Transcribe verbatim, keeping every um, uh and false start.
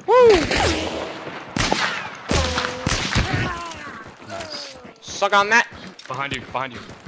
Woo! Nice. Suck on that. Behind you, behind you.